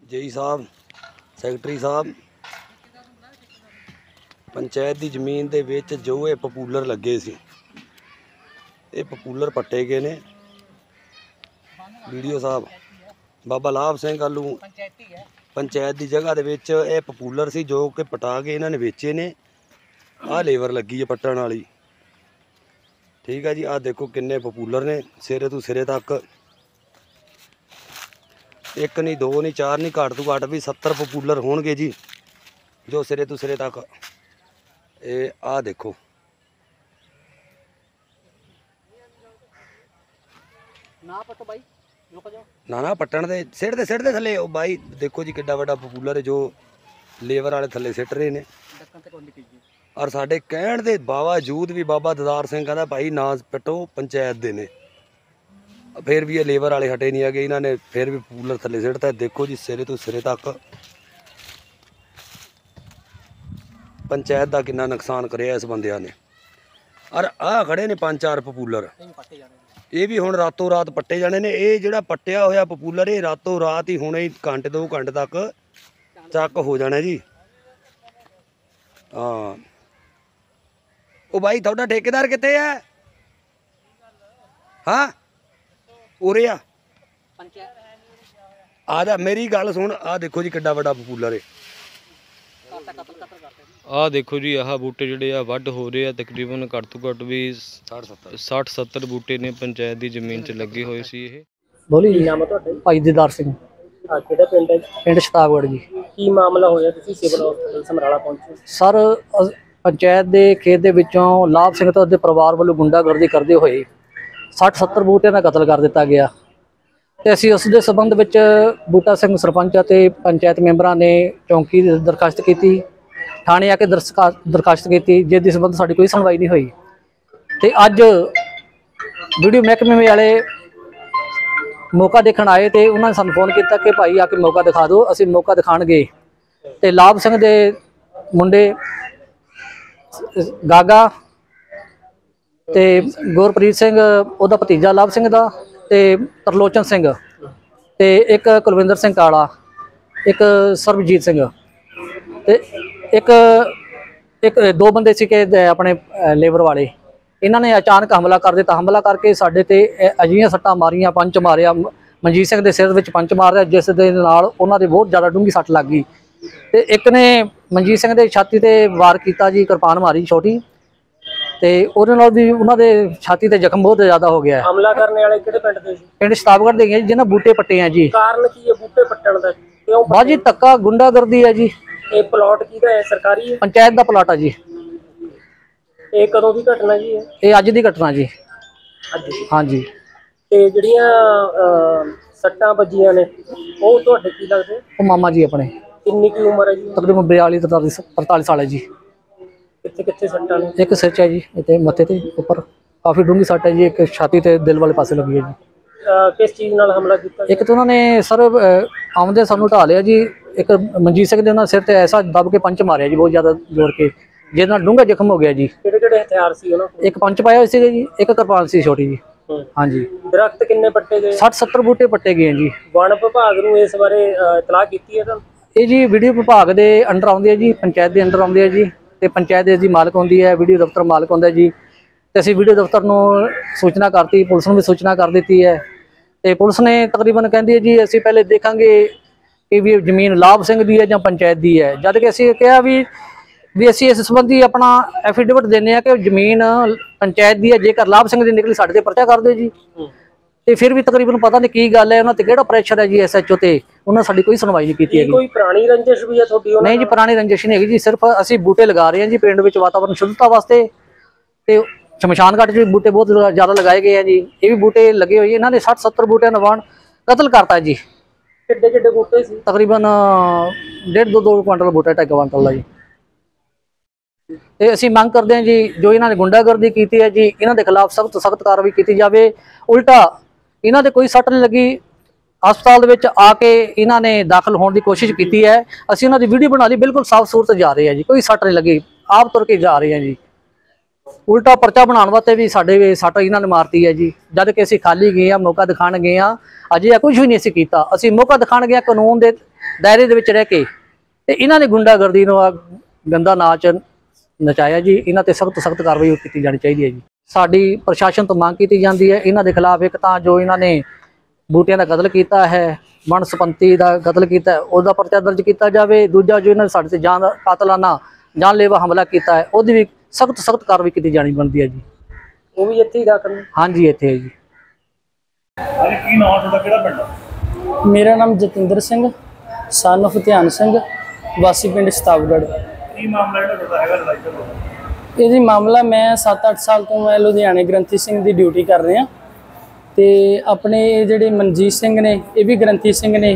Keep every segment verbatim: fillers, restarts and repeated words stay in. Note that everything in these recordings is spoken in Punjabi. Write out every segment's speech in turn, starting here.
जेई साहब सैकटरी साहब पंचायत की जमीन दे विच जो ये पपूलर लगे सी ये पपूलर पट्टे गए ने। वीडियो साहब बाबा लाभ सिंह आलू पंचायत की जगह दे विच ये पपूलर सी जो कि पटा के इन्होंने बेचे ने। आ लेबर लगी है पट्टन वाली, ठीक है जी। आ देखो किन्ने पपूलर ने सिरे तो सिरे तक, एक नहीं दो नहीं चार नहीं घट तो घट भी सत्तर पपूलर होणगे जी जो सिरे तो सिरे तक। ये आ देखो ना पट्टो भाई, रुक जाओ। ना ना पट्टन दे सिर दे सिर दे थले ओ भाई देखो जी किड्डा वड्डा पपूलर है जो लेबर वाले थले सिट रहे ने। और साडे कहण दे बावजूद भी बाबा ददार सिंह कहंदा भाई ना पट्टो पंचायत दे ने, फिर भी ये लेबर वाले हटे नहीं है, इन्होंने फिर भी पपूलर थले सिटता है। देखो जी सिरे तो सिरे तक पंचायत का कितना नुकसान करे इस बंदिया ने। और आ खड़े ने पांच चार पपूलर, ये भी हुण रातों रात पट्टे जाने ने। ये जिहड़ा पट्टिया होया पपूलर ये रातों रात ही हुणे घंटे दो घंटे तक चक हो जाना जी। हाँ ओ भाई थोड़ा ठेकेदार कित्थे है? हाँ उरे आ आ जा मेरी गल सुन। आ देखो जी किड्डा वड्डा पपूलर है। आ देखो जी आह बूटे जिहड़े आ वड हो रहे आ तकरीबन घट तो घट भी साठ सत्तर बूटे ने पंचायत की जमीन च लगे हुए सी। ये बोली जी नाम है भाई दीदार सिंह ਕਿਹੜਾ ਪਿੰਡ ਹੈ? ਪਿੰਡ ਸ਼ਤਾਬਗੜ੍ਹ ਜੀ। ਕੀ ਮਾਮਲਾ ਹੋਇਆ ਤੁਸੀਂ ਸਿਵਲ ਹਸਪਤਾਲ ਸਮਰਾਲਾ ਪਹੁੰਚੇ? ਸਰ ਪੰਚਾਇਤ ਦੇ ਖੇਤ ਦੇ ਵਿੱਚੋਂ ਲਾਭ ਸਿੰਘ ਤੇ ਉਹਦੇ ਪਰਿਵਾਰ ਵੱਲੋਂ ਗੁੰਡਾਗਰਦੀ ਕਰਦੇ ਹੋਏ ਸੱਠ ਸੱਤਰ ਬੂਟਿਆਂ ਦਾ ਕਤਲ ਕਰ ਦਿੱਤਾ ਗਿਆ ਤੇ ਅਸੀਂ ਉਸ ਦੇ ਸਬੰਧ ਵਿੱਚ ਬੂਟਾ ਸਿੰਘ ਸਰਪੰਚ ਅਤੇ ਪੰਚਾਇਤ ਮੈਂਬਰਾਂ ਨੇ ਚੌਂਕੀ ਦੀ ਦਰਖਾਸਤ ਕੀਤੀ, ਥਾਣੇ ਆ ਕੇ ਦਰਖਾਸਤ ਕੀਤੀ, ਜਿਸ ਦੇ ਸਬੰਧ ਸਾਡੀ ਕੋਈ ਸੁਣਵਾਈ ਨਹੀਂ ਹੋਈ। ਤੇ ਅੱਜ ਵੀਡੀਓ ਮਹਿਕਮੇ ਵਾਲੇ मौका देखण आए तो उन्होंने सानू फोन किया कि भाई आके मौका दिखा दो। असी मौका दिखाण गए तो लाभ सिंह दे मुंडे गागा ते गुरप्रीत सिंह उहदा भतीजा लाभ सिंह दा ते तरलोचन सिंह ते एक कुलविंदर सिंह काला, एक सरबजीत सिंह ते एक एक दो बंदे सी के अपने लेबर वाले। इन्होंने अचानक हमला कर दिता। हमला करके साडे ते अजिहियां सट्टां मारियां, पंच मारिया। मनजीत सिंह के सिर विच पंच मारिया जिस दे नाल उन्हां दे बहुत ज़्यादा डूंगी सट लग गई। ते एक ने मनजीत सिंह दे छाती ते वार किया जी, किरपान मारी छोटी ते उहदे नाल भी उन्हां दे छाती ते जख्म बहुत ज़्यादा हो गया। हमला करने वाले किहड़े पिंड दे सी? पिंड शताबगढ़ दे जिन्हां बूटे पट्टे हैं जी। कारण की है बूटे पट्टण दा? क्यों बाजी धक्का गुंडागर्दी है जी। ये प्लॉट किहदा है? सरकारी है? पंचायत दा प्लॉट है जी। ਇਹ ਕਦੋਂ ਦੀ ਘਟਨਾ ਜੀ? ਇਹ ਅੱਜ ਦੀ ਘਟਨਾ ਜੀ। ਅੱਜ ਦੀ? ਹਾਂਜੀ। ਤੇ ਜਿਹੜੀਆਂ ਸੱਟਾਂ ਵੱਜੀਆਂ ਨੇ ਉਹ ਤੁਹਾਡੇ ਕੀ ਲੱਗਦੇ? ਉਹ ਮਾਮਾ ਜੀ ਆਪਣੇ। ਕਿੰਨੀ ਕੀ ਉਮਰ ਹੈ ਜੀ? ਤਕਰੀਬਨ ਬयालीस तरतालीस ਸਾਲ ਹੈ ਜੀ। ਕਿੱਥੇ ਕਿੱਥੇ ਸੱਟਾਂ ਨੇ? ਇੱਕ ਸਿਰ 'ਚ ਹੈ ਜੀ, ਇੱਥੇ ਮੱਥੇ ਤੇ ਉੱਪਰ ਕਾਫੀ ਡੂੰਘੀ ਸੱਟ ਹੈ ਜੀ। ਇੱਕ ਛਾਤੀ ਤੇ ਦਿਲ ਵਾਲੇ ਪਾਸੇ ਲੱਗੀ ਹੈ ਜੀ। ਕਿਸ ਚੀਜ਼ ਨਾਲ ਹਮਲਾ ਕੀਤਾ? ਇੱਕ ਤਾਂ ਉਹਨਾਂ ਨੇ ਸਰ ਆਉਂਦੇ ਸਾਨੂੰ ਢਾ ਲਿਆ ਜੀ। ਇੱਕ ਮਨਜੀਤ ਸਿੰਘ ਦੇ ਉਹਨਾਂ ਸਿਰ ਤੇ ਐਸਾ ਦਬ ਕੇ ਪੰਚ ਮਾਰਿਆ ਜੀ, ਬਹੁਤ ਜ਼ਿਆਦਾ ਜ਼ੋਰ ਕੇ, ਜਿਹਦੇ ਨਾਲ ਡੂੰਘਾ ਜ਼ਖਮ ਹੋ ਗਿਆ ਜੀ। ਕਿਹੜੇ ਕਿਹੜੇ ਹਥਿਆਰ ਸੀ ਉਹਨਾਂ ਕੋਲ? ਇੱਕ ਪੰਚ ਪਾਇਆ ਹੋਇਆ ਸੀਗਾ ਜੀ, ਇੱਕ ਕਿਰਪਾਨ ਸੀ ਛੋਟੀ ਜੀ। ਹਾਂਜੀ। ਦਰਖਤ ਕਿੰਨੇ ਪੱਟੇ ਗਏ? ਸੱਠ ਸੱਤਰ ਬੂਟੇ ਪੱਟੇ ਗਏ ਜੀ। ਵਣ ਵਿਭਾਗ ਨੂੰ ਇਸ ਬਾਰੇ ਇਤਲਾਹ ਕੀਤੀ ਹੈ ਤੁਹਾਨੂੰ? ਇਹ ਜੀ ਵੀਡੀਓ ਵਿਭਾਗ ਦੇ ਅੰਡਰ ਆਉਂਦੀ ਹੈ ਜੀ, ਪੰਚਾਇਤ ਦੇ ਅੰਡਰ ਆਉਂਦੀ ਹੈ ਜੀ। ਤੇ ਪੰਚਾਇਤ ਦੇ ਦੀ ਮਾਲਕ ਹੁੰਦੀ ਹੈ, ਵੀਡੀਓ ਦਫ਼ਤਰ ਮਾਲਕ ਹੁੰਦਾ ਜੀ। ਤੇ ਅਸੀਂ ਵੀਡੀਓ ਦਫ਼ਤਰ ਨੂੰ ਸੂਚਨਾ ਕਰਤੀ, ਪੁਲਿਸ ਨੂੰ ਵੀ ਸੂਚਨਾ ਕਰ ਦਿੱਤੀ ਹੈ। ਤੇ ਪੁਲਿਸ ਨੇ ਤਕਰੀਬਨ ਕਹਿੰਦੀ ਹੈ ਜੀ ਅਸੀਂ ਪਹਿਲੇ ਦੇਖਾਂਗੇ ਕਿ ਵੀ ਜ਼ਮੀਨ ਲਾਭ ਸਿੰਘ ਦੀ ਹੈ ਜਾਂ ਪੰਚਾਇਤ ਦੀ ਹੈ। ਜਦ ਕਿ ਅਸੀਂ ਕਿਹਾ ਵੀ ਵੀ ਅਸੀਂ ਇਸ ਸੰਬੰਧੀ ਆਪਣਾ ਐਫੀਡੇਵਿਟ ਦਿੰਦੇ ਹਾਂ ਕਿ ਜ਼ਮੀਨ ਪੰਚਾਇਤ ਦੀ ਹੈ। ਜੇਕਰ ਲਾਭ ਸਿੰਘ ਦੀ ਨਿਕਲੀ ਸਾਡੇ ਤੇ ਪਰਚਾ ਕਰ ਦਿਓ ਜੀ। ਤੇ ਫਿਰ ਵੀ ਤਕਰੀਬਨ ਪਤਾ ਨਹੀਂ ਕੀ ਗੱਲ ਹੈ, ਉਹਨਾਂ ਤੇ ਕਿਹੜਾ ਪ੍ਰੈਸ਼ਰ ਹੈ ਜੀ ਐਸ ਐਚ ਓ ਤੇ, ਉਹਨਾਂ ਸਾਡੀ ਕੋਈ ਸੁਣਵਾਈ ਨਹੀਂ ਕੀਤੀ ਹੈਗੀ। ਕੋਈ ਪੁਰਾਣੀ ਰੰਜਿਸ਼ ਵੀ ਹੈ ਤੁਹਾਡੀ? ਨਹੀਂ ਜੀ ਪੁਰਾਣੀ ਰੰਜਿਸ਼ ਨਹੀਂ ਹੈਗੀ ਜੀ। ਸਿਰਫ ਅਸੀਂ ਬੂਟੇ ਲਗਾ ਰਹੇ ਹਾਂ ਜੀ ਪਿੰਡ ਵਿੱਚ ਵਾਤਾਵਰਨ ਸ਼ੁੱਧਤਾ ਵਾਸਤੇ। ਤੇ ਸ਼ਮਸ਼ਾਨ ਘਾਟ 'ਚ ਵੀ ਬੂਟੇ ਬਹੁਤ ਜ਼ਿਆਦਾ ਲਗਾਏ ਗਏ ਆ ਜੀ। ਇਹ ਵੀ ਬੂਟੇ ਲੱਗੇ ਹੋਏ। ਇਹਨਾਂ ਨੇ ਸੱਠ ਸੱਤਰ ਬੂਟਿਆਂ ਦਾ ਵਾਣ ਕਤਲ ਕਰਤਾ ਜੀ। ਕਿੱਡੇ ਕਿੱਡੇ ਬੂਟੇ ਸੀ? ਤਕਰੀਬਨ ਡੇਢ ਦੋ ਦੋ ਕੁਆਂਟਲ ਬੂਟਾ, ਢਾਈ ਕੁਆਂਟਲ ਦਾ ਜੀ। ਤੇ ਅਸੀਂ ਮੰਗ ਕਰਦੇ ਹਾਂ ਜੀ ਜੋ ਇਹਨਾਂ ਨੇ ਗੁੰਡਾਗਰਦੀ ਕੀਤੀ ਹੈ ਜੀ ਇਹਨਾਂ ਦੇ ਖਿਲਾਫ ਸਖਤ ਤੋਂ ਸਖਤ ਕਾਰਵਾਈ ਕੀਤੀ ਜਾਵੇ। ਉਲਟਾ ਇਹਨਾਂ ਦੇ ਕੋਈ ਸੱਟ ਨਹੀਂ ਲੱਗੀ, ਹਸਪਤਾਲ ਦੇ ਵਿੱਚ ਆ ਕੇ ਇਹਨਾਂ ਨੇ ਦਾਖਲ ਹੋਣ ਦੀ ਕੋਸ਼ਿਸ਼ ਕੀਤੀ ਹੈ। ਅਸੀਂ ਉਹਨਾਂ ਦੀ ਵੀਡੀਓ ਬਣਾ ਲਈ, ਬਿਲਕੁਲ ਸਾਫ਼ ਸੂਰਤ ਜਾ ਰਹੇ ਆ ਜੀ, ਕੋਈ ਸੱਟ ਨਹੀਂ ਲੱਗੀ, ਆਪ ਤੁਰ ਕੇ ਜਾ ਰਹੇ ਆ ਜੀ। ਉਲਟਾ ਪਰਚਾ ਬਣਾਉਣ ਵਾਸਤੇ ਵੀ ਸਾਡੇ ਸੱਟ ਇਹਨਾਂ ਨੇ ਮਾਰਤੀ ਹੈ ਜੀ। ਜਦ ਕਿ ਅਸੀਂ ਖਾਲੀ ਗਏ ਆ, ਮੌਕਾ ਦਿਖਾਣ ਗਏ ਆ, ਅਜੇ ਕੁਝ ਵੀ ਨਹੀਂ ਅਸੀਂ ਕੀਤਾ। ਅਸੀਂ ਮੌਕਾ ਦਿਖਾਣ ਗਏ ਕਾਨੂੰਨ ਦੇ ਦਾਇਰੇ ਦੇ ਵਿੱਚ ਰਹਿ ਕੇ, ਤੇ ਇਹਨਾਂ ਨੇ ਗੁੰਡਾਗਰਦੀ ਨੂੰ ਆ ਗੰਦਾ ਨਾਚ ਨਚਾਇਆ ਜੀ। ਇਹਨਾਂ ਤੇ ਸਖਤ ਸਖਤ ਕਾਰਵਾਈ ਕੀਤੀ ਜਾਣੀ ਚਾਹੀਦੀ ਹੈ ਜੀ। ਸਾਡੀ ਪ੍ਰਸ਼ਾਸਨ ਤੋਂ ਮੰਗ ਕੀਤੀ ਜਾਂਦੀ ਹੈ ਇਹਨਾਂ ਦੇ ਖਿਲਾਫ, ਇੱਕ ਤਾਂ ਜੋ ਇਹਨਾਂ ਨੇ ਬੂਟਿਆਂ ਦਾ ਕਤਲ ਕੀਤਾ ਹੈ, ਮਨ ਸਪੰਤੀ ਦਾ ਕਤਲ ਕੀਤਾ ਹੈ, ਉਹਦਾ ਪਰਚਾ ਦਰਜ ਕੀਤਾ ਜਾਵੇ। ਦੂਜਾ ਜੋ ਇਹਨਾਂ ਨੇ ਸਾਡੇ ਤੇ ਜਾਨ ਕਾਤਲਾਨਾ ਜਾਨਲੇਵਾ ਹਮਲਾ ਕੀਤਾ ਹੈ, ਉਹਦੀ ਵੀ ਸਖਤ ਸਖਤ ਕਾਰਵਾਈ ਕੀਤੀ ਜਾਣੀ ਬਣਦੀ ਹੈ ਜੀ। ਉਹ ਵੀ ਇੱਥੇ ਹੀ ਗਾ ਕਰਨ। ਹਾਂਜੀ ਇੱਥੇ ਹੈ ਜੀ। ਅਰੇ ਕੀ ਨਾਮ ਤੁਹਾਡਾ, ਕਿਹੜਾ ਪਿੰਡ? ਮੇਰਾ ਨਾਮ ਜਤਿੰਦਰ ਸਿੰਘ ਸਨ of ਧਿਆਨ ਸਿੰਘ, ਵਾਸੀ ਪਿੰਡ ਸਤਾਵਗੜ੍ਹ। ਕੀ ਮਾਮਲਾ ਜਿਹੜਾ ਤੁਹਾਡਾ ਹੈਗਾ ਲੜਾਈ ਦਾ? ਇਹ ਜੀ ਮਾਮਲਾ, ਮੈਂ ਸੱਤ ਅੱਠ ਸਾਲ ਤੋਂ ਮੈਂ ਲੁਧਿਆਣੇ ਗ੍ਰੰਥੀ ਸਿੰਘ ਦੀ ਡਿਊਟੀ ਕਰ ਰਿਹਾ, ਤੇ ਆਪਣੇ ਜਿਹੜੇ ਮਨਜੀਤ ਸਿੰਘ ਨੇ ਇਹ ਵੀ ਗ੍ਰੰਥੀ ਸਿੰਘ ਨੇ,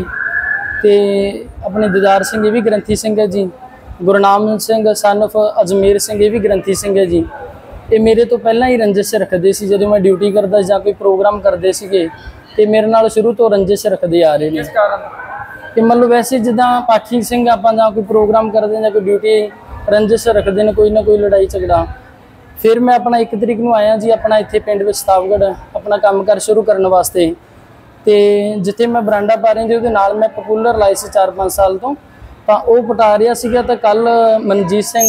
ਤੇ ਆਪਣੇ ਦਿਦਾਰ ਸਿੰਘ ਇਹ ਵੀ ਗ੍ਰੰਥੀ ਸਿੰਘ ਹੈ ਜੀ। ਗੁਰਨਾਮ ਸਿੰਘ ਸਨ of ਅਜਮੇਰ ਸਿੰਘ ਇਹ ਵੀ ਗ੍ਰੰਥੀ ਸਿੰਘ ਹੈ ਜੀ। ਇਹ ਮੇਰੇ ਤੋਂ ਪਹਿਲਾਂ ਹੀ ਰੰਜਿਸ਼ ਰੱਖਦੇ ਸੀ, ਜਦੋਂ ਮੈਂ ਡਿਊਟੀ ਕਰਦਾ ਜਾਂ ਕੋਈ ਪ੍ਰੋਗਰਾਮ ਕਰਦੇ ਸੀਗੇ ਤੇ ਮੇਰੇ ਨਾਲ ਸ਼ੁਰੂ ਤੋਂ ਰੰਜਿਸ਼ ਰੱਖਦੇ ਆ ਰਹੇ ਨੇ। ਕਿ ਮਤਲਬ ਵੈਸੇ ਜਿੱਦਾਂ ਪਾਠੀ ਸਿੰਘ ਆਪਾਂ ਜਾਂ ਕੋਈ ਪ੍ਰੋਗਰਾਮ ਕਰਦੇ ਜਾਂ ਕੋਈ ਡਿਊਟੀ ਰੰਜਿਸ਼ ਰੱਖਦੇ ਨੇ, ਕੋਈ ਨਾ ਕੋਈ ਲੜਾਈ ਝਗੜਾ। ਫਿਰ ਮੈਂ ਆਪਣਾ ਇੱਕ ਤਰੀਕ ਨੂੰ ਆਇਆ ਜੀ ਆਪਣਾ ਇੱਥੇ ਪਿੰਡ ਵਿੱਚ ਸਤਾਵਗੜ੍ਹ ਆਪਣਾ ਕੰਮ ਕਾਰ ਸ਼ੁਰੂ ਕਰਨ ਵਾਸਤੇ। ਤੇ ਜਿੱਥੇ ਮੈਂ ਬਰਾਂਡਾ ਪਾ ਰਹੀ ਜੀ ਉਹਦੇ ਨਾਲ ਮੈਂ ਪਪੂਲਰ ਲਾਈ ਸੀ ਚਾਰ ਪੰਜ ਸਾਲ ਤੋਂ, ਤਾਂ ਉਹ ਪਟਾ ਰਿਹਾ ਸੀਗਾ। ਤਾਂ ਕੱਲ ਮਨਜੀਤ ਸਿੰਘ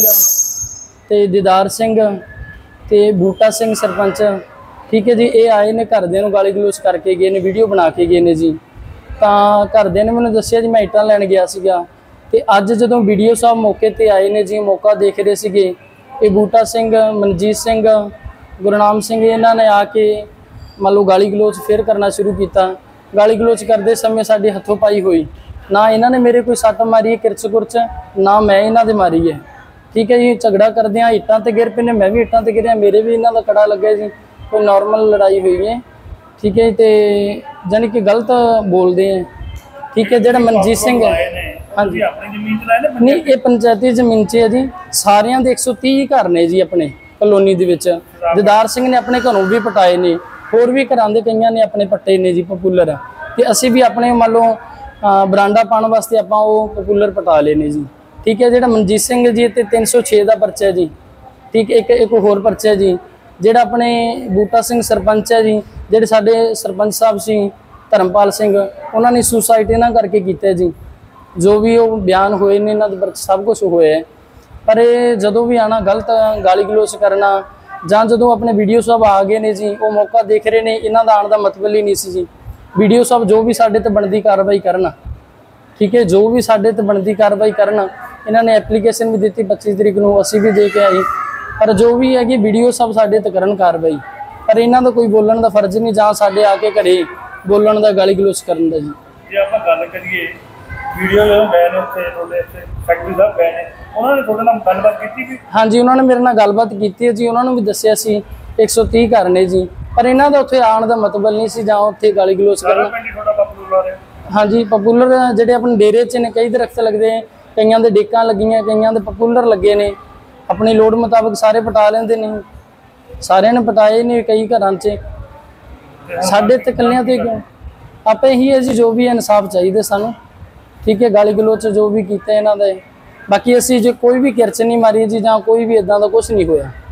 ਤੇ ਦਿਦਾਰ ਸਿੰਘ ਤੇ ਬੂਟਾ ਸਿੰਘ ਸਰਪੰਚ, ਠੀਕ ਹੈ ਜੀ, ਇਹ ਆਏ ਨੇ, ਘਰਦਿਆਂ ਨੂੰ ਗਾਲੀ ਗਲੋਚ ਕਰਕੇ ਗਏ ਨੇ, ਵੀਡੀਓ ਬਣਾ ਕੇ ਗਏ ਨੇ ਜੀ। ਤਾਂ ਘਰਦਿਆਂ ਨੇ ਮੈਨੂੰ ਦੱਸਿਆ ਜੀ ਮੈਂ ਇੱਟਾਂ ਲੈਣ ਗਿਆ ਸੀਗਾ, ਤੇ ਅੱਜ ਜਦੋਂ ਵੀਡੀਓ ਸਾਹਿਬ ਮੌਕੇ ਤੇ ਆਏ ਨੇ ਜੀ, ਮੌਕਾ ਦੇਖ ਰਹੇ ਸੀਗੇ, ਇਹ ਬੂਟਾ ਸਿੰਘ, ਮਨਜੀਤ ਸਿੰਘ, ਗੁਰਨਾਮ ਸਿੰਘ, ਇਹਨਾਂ ਨੇ ਆ ਕੇ ਮੰਨ ਲਓ ਗਾਲੀ ਗਲੋਚ ਫਿਰ ਕਰਨਾ ਸ਼ੁਰੂ ਕੀਤਾ। ਗਾਲੀ ਗਲੋਚ ਕਰਦੇ ਸਮੇਂ ਸਾਡੀ ਹੱਥੋਂ ਪਾਈ ਹੋਈ, ਨਾ ਇਹਨਾਂ ਨੇ ਮੇਰੇ ਕੋਈ ਸੱਟ ਮਾਰੀ ਹੈ ਕਿਰਚ ਕੁਰਚ, ਨਾ ਮੈਂ ਇਹਨਾਂ ਦੇ ਮਾਰੀ ਹੈ, ਠੀਕ ਹੈ ਜੀ। ਝਗੜਾ ਕਰਦੇ ਆ, ਇੱਟਾਂ ਤੇ ਗਿਰ ਪਏ ਨੇ, ਮੈਂ ਵੀ ਇੱਟਾਂ ਤੇ ਗਿਰਿਆ, ਮੇਰੇ ਵੀ ਇਹਨਾਂ ਦਾ ਕੜਾ ਲੱਗਿਆ ਜੀ। ਕੋਈ ਨਾਰਮਲ ਲੜਾਈ ਹੋਈ ਹੈ, ਠੀਕ ਹੈ। ਤੇ ਜਾਨੀ ਕਿ ਗਲਤ ਬੋਲਦੇ ਆ, ਠੀਕ ਹੈ। ਜਿਹੜਾ ਮਨਜੀਤ ਸਿੰਘ ਹੈ, ਹਾਂਜੀ, ਆਪਣੀ ਜ਼ਮੀਨ ਤੇ ਲਾਏ ਨੇ? ਨਹੀਂ, ਇਹ ਪੰਚਾਇਤੀ ਜ਼ਮੀਨ 'ਚ ਹੈ ਜੀ। ਸਾਰਿਆਂ ਦੇ ਇੱਕ ਸੌ ਤੀਹ ਘਰ ਨੇ ਜੀ ਆਪਣੇ ਕਲੋਨੀ ਦੇ ਵਿੱਚ। ਦਿਦਾਰ ਸਿੰਘ ਨੇ ਆਪਣੇ ਘਰੋਂ ਵੀ ਪਟਾਏ ਨੇ, ਹੋਰ ਵੀ ਘਰਾਂ ਦੇ ਕਈਆਂ ਨੇ ਆਪਣੇ ਪੱਟੇ ਨੇ ਜੀ ਪਪੂਲਰ। ਤੇ ਅਸੀਂ ਵੀ ਆਪਣੇ ਮੰਨ ਲਓ ਬਰਾਂਡਾ ਪਾਉਣ ਵਾਸਤੇ ਆਪਾਂ ਉਹ ਪਪੂਲਰ ਪਟਾ ਲਏ ਨੇ ਜੀ, ਠੀਕ ਹੈ। ਜਿਹੜਾ ਮਨਜੀਤ ਸਿੰਘ ਜੀ ਤੇ ਤਿੰਨ ਸੌ ਛੇ ਦਾ ਪਰਚਾ ਜੀ, ਠੀਕ। ਇੱਕ ਇੱਕ ਹੋਰ ਪਰਚਾ ਜੀ। ਜਿਹੜਾ ਆਪਣੇ ਬੂਟਾ ਸਿੰਘ ਸਰਪੰਚ ਹੈ ਜੀ, ਜਿਹੜੇ ਸਾਡੇ ਸਰਪੰਚ ਸਾਹਿਬ ਸੀ ਧਰਮਪਾਲ ਸਿੰਘ, ਉਹਨਾਂ ਨੇ ਸੁਸਾਈਡ ਇਹਨਾਂ ਕਰਕੇ ਕੀਤਾ ਜੀ। ਜੋ ਵੀ ਉਹ ਬਿਆਨ ਹੋਏ ਨੇ ਇਹਨਾਂ ਦੇ ਵਿੱਚ ਸਭ ਕੁਝ ਹੋਇਆ। ਪਰ ਇਹ ਜਦੋਂ ਵੀ ਆਣਾ ਗਲਤ ਗਾਲੀ ਗਲੋਚ ਕਰਨਾ, ਜਾਂ ਜਦੋਂ ਆਪਣੇ ਵੀਡੀਓ ਸਾਹਿਬ ਆ ਗਏ ਨੇ ਜੀ, ਉਹ ਮੌਕਾ ਦੇਖ ਰਹੇ ਨੇ, ਇਹਨਾਂ ਦਾ ਆਉਣ ਦਾ ਮਤਲਬ ਹੀ ਨਹੀਂ ਸੀ ਜੀ। ਵੀਡੀਓ ਸਾਹਿਬ ਜੋ ਵੀ ਸਾਡੇ ਤੇ ਬਣਦੀ ਕਾਰਵਾਈ ਕਰਨ, ਠੀਕ ਹੈ, ਜੋ ਵੀ ਸਾਡੇ ਤੇ ਬਣਦੀ ਕਾਰਵਾਈ ਕਰਨ। ਇਹਨਾਂ ਨੇ ਐਪਲੀਕੇਸ਼ਨ ਵੀ ਦਿੱਤੀ ਪੱਚੀ ਤਰੀਕ ਨੂੰ, ਅਸੀਂ ਵੀ ਦੇ ਕੇ ਆਏ। ਪਰ ਜੋ ਵੀ ਹੈਗੀ ਵੀਡੀਓ ਸਭ ਸਾਡੇ ਤੇ ਕਰਨ ਕਾਰਵਾਈ, ਪਰ ਇਹਨਾਂ ਦਾ ਕੋਈ ਬੋਲਣ ਦਾ ਫਰਜ਼ ਨਹੀਂ, ਜਾਂ ਸਾਡੇ ਆ ਕੇ ਘਰੇ ਬੋਲਣ ਦਾ, ਗਾਲੀ ਗਲੋਚ ਕਰਨ ਦਾ ਜੀ। ਜੇ ਆਪਾਂ ਗੱਲ ਕਰੀਏ ਵੀਡੀਓ ਜਦੋਂ ਗਏ ਨੇ ਉੱਥੇ ਤੁਹਾਡੇ ਇੱਥੇ ਫੈਕਟਰੀ ਸਾਹਿਬ ਗਏ ਨੇ, ਉਹਨਾਂ ਨੇ ਤੁਹਾਡੇ ਨਾਲ ਗੱਲਬਾਤ ਕੀਤੀ ਵੀ? ਹਾਂਜੀ, ਉਹਨਾਂ ਨੇ ਮੇਰੇ ਨਾਲ ਗੱਲਬਾਤ ਕੀਤੀ ਹੈ ਜੀ। ਉਹਨਾਂ ਨੂੰ ਵੀ ਦੱਸਿਆ ਸੀ ਇੱਕ ਸੌ ਤੀਹ ਘਰ ਨੇ ਜੀ, ਪਰ ਇਹਨਾਂ ਦਾ ਉੱਥੇ ਆਉਣ ਦਾ ਮਤਲਬ ਨਹੀਂ ਸੀ ਜਾਂ ਉੱਥੇ ਗਾਲੀ ਗਲੋਚ ਕਰਨਾ। ਹਾਂਜੀ, ਪਪੂਲਰ ਜਿਹੜੇ ਆਪਣੇ ਡੇਰੇ 'ਚ ਨੇ, ਕਈ ਦਰਖਤ ਲੱਗਦੇ, ਕਈਆਂ ਦੇ ਡੇਕਾਂ ਲੱਗੀਆਂ, ਕਈਆਂ ਦੇ ਪਪੂਲਰ ਲੱਗੇ ਨੇ। ਆਪਣੀ ਲੋੜ ਮੁਤਾਬਕ ਸਾਰੇ ਪਟਾ ਲੈਂਦੇ ਨੇ, ਸਾਰਿਆਂ ਨੇ ਪਟਾਏ ਨੇ ਕਈ ਘਰਾਂ 'ਚ। ਸਾਡੇ ਤੇ ਇਕੱਲਿਆਂ ਤੇ ਕਿਉਂ? ਆਪਾਂ ਇਹੀ ਹੈ ਜੀ, ਜੋ ਵੀ ਇਨਸਾਫ ਚਾਹੀਦਾ ਸਾਨੂੰ, ਠੀਕ ਹੈ। ਗਾਲੀ ਗਲੋਚ ਜੋ ਵੀ ਕੀਤਾ ਇਹਨਾਂ ਦਾ, ਬਾਕੀ ਅਸੀਂ ਜੇ ਕੋਈ ਵੀ ਕਿਰਚ ਨਹੀਂ ਮਾਰੀ ਜੀ, ਜਾਂ ਕੋਈ ਵੀ ਇਦਾਂ ਦਾ ਕੁਝ ਨਹੀਂ ਹੋਇਆ।